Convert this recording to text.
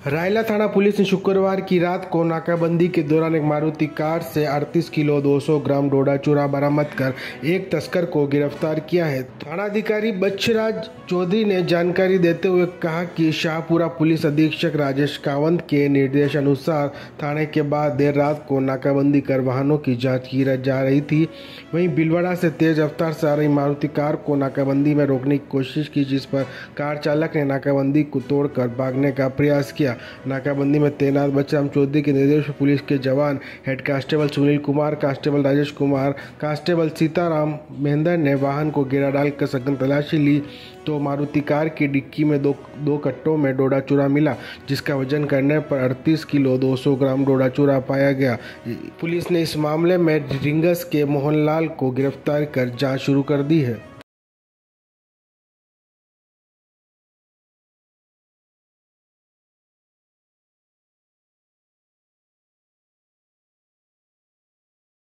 रायला थाना पुलिस ने शुक्रवार की रात को नाकाबंदी के दौरान एक मारुति कार से 38 किलो 200 ग्राम डोडा चूरा बरामद कर एक तस्कर को गिरफ्तार किया है। थानाधिकारी बच्छराज चौधरी ने जानकारी देते हुए कहा कि शाहपुरा पुलिस अधीक्षक राजेश कावंत के निर्देशानुसार थाने के बाद देर रात को नाकाबंदी कर वाहनों की जाँच की जा रही थी। वहीं भीलवाड़ा से तेज रफ्तार से आ रही मारुति कार को नाकाबंदी में रोकने की कोशिश की, जिस पर कार चालक ने नाकाबंदी को तोड़कर भागने का प्रयास किया। नाकाबंदी में तैनात बच्छराज चौधरी के निर्देश पर पुलिस के जवान head constable Sunil Kumar, constable Rajesh Kumar, constable Sitaram Mahendra ने वाहन को घेरा डालकर सघन तलाशी ली तो मारुति कार की डिक्की में दो कट्टों में डोडा चूरा मिला, जिसका वजन करने पर 38 किलो 200 ग्राम डोडा चूरा पाया गया। पुलिस ने इस मामले में रिंगस के मोहनलाल को गिरफ्तार कर जांच शुरू कर दी है।